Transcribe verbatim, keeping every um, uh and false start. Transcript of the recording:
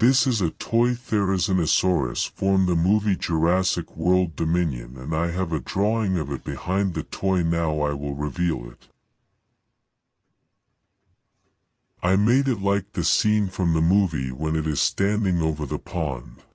This is a toy THerizinosaurus from the movie Jurassic World Dominion, and I have a drawing of it behind the toy. Now I will reveal it. I made it like the scene from the movie when it is standing over the pond.